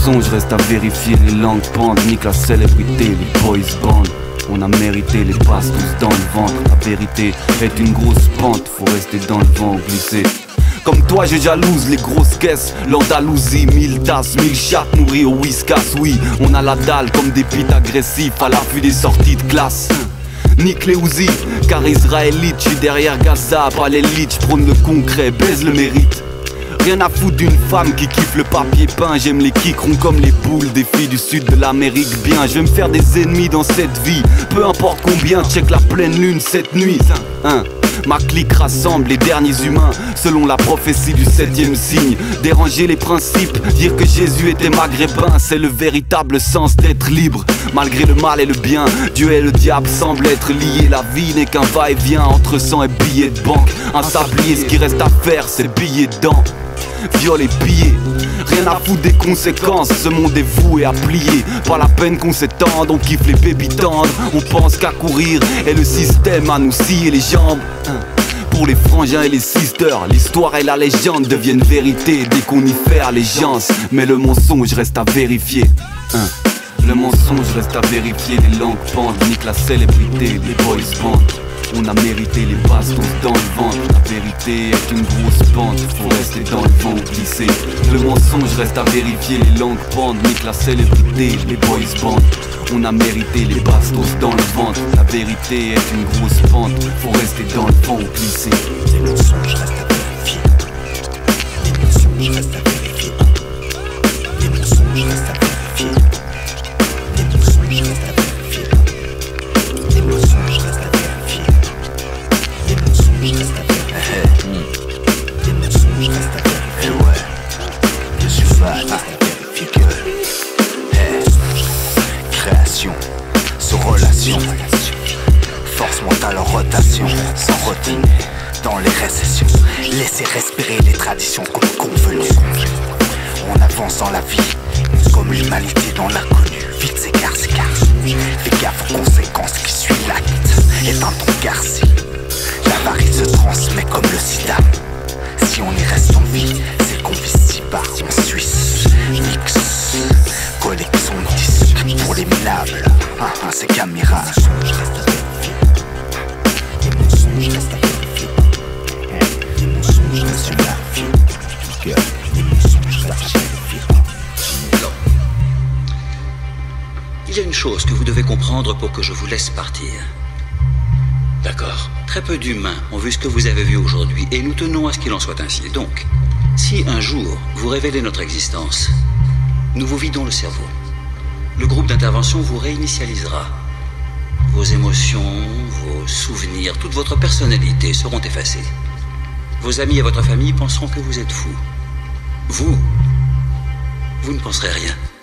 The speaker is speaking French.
mensonge reste à vérifier, les langues pendent, nique la célébrité, les boys band. On a mérité les passes tous dans le ventre. La vérité est une grosse pente, faut rester dans le vent ou glisser. Comme toi je jalouse les grosses caisses, l'Andalousie, 1000 tasses, 1000 chattes nourries au whiskas. Oui, on a la dalle comme des pites agressifs à l'affût des sorties de classe. Nique les Uzi, car israélite, j'suis derrière Gaza, pas l'élite, j'prône le concret, baise le mérite. Rien à foutre d'une femme qui kiffe le papier peint. J'aime les kicks ronds comme les poules des filles du sud de l'Amérique. Bien, je vais me faire des ennemis dans cette vie. Peu importe combien, check la pleine lune cette nuit. Ma clique rassemble les derniers humains selon la prophétie du 7e signe. Déranger les principes, dire que Jésus était maghrébin, c'est le véritable sens d'être libre. Malgré le mal et le bien, Dieu et le diable semblent être liés. La vie n'est qu'un va-et-vient entre sang et billets de banque. Un sablier, ce qui reste à faire, c'est billets dedans. Viol et pillé, rien à foutre des conséquences. Ce monde est voué à plier. Pas la peine qu'on s'étende, on kiffe les bébés tendres. On pense qu'à courir et le système à nous scier les jambes. Pour les frangins et les sisters, l'histoire et la légende deviennent vérité dès qu'on y fait allégeance. Mais le mensonge reste à vérifier. Le mensonge reste à vérifier, les langues pendent, nique la célébrité, les boys band. On a mérité les bastos dans le ventre. La vérité est une grosse pente, faut rester dans le vent ou glisser. Le mensonge reste à vérifier, les langues pendent, nique la célébrité, les boys band. On a mérité les bastos dans le ventre. La vérité est une grosse pente, faut rester dans le vent ou glisser. Les mensonges restent à vérifier. Les mensonges restent à vérifier. Les mensonges restent à vérifier. Les mensonges restent à vérifier. Les mensonges restent à vérifier. Les mensonges restent à vérifier. Les mensonges restent à vérifier. Ouais, je suis fan à vérifier que création, sous relation, force mentale en rotation, sans routine, dans les récessions. Laissez respirer les traditions comme convenu. On avance dans la vie, comme l'humanité dans l'inconnu. Vite s'écarte. Fais gaffe aux conséquences qui suivent l'acte. Éteins ton garci. L'avarice se transmet comme le sida. Si on y reste en vie, c'est qu'on vit si bas en Suisse. Mix, collection de disques pour les minables. C'est qu'un miracle. Les mensonges restent à vérifier. Les mensonges restent à vérifier. Les mensonges restent à vérifier. Il y a une chose que vous devez comprendre pour que je vous laisse partir. D'accord. Très peu d'humains ont vu ce que vous avez vu aujourd'hui et nous tenons à ce qu'il en soit ainsi. Donc, si un jour vous révélez notre existence, nous vous vidons le cerveau. Le groupe d'intervention vous réinitialisera. Vos émotions, vos souvenirs, toute votre personnalité seront effacées. Vos amis et votre famille penseront que vous êtes fou. Vous ne penserez rien.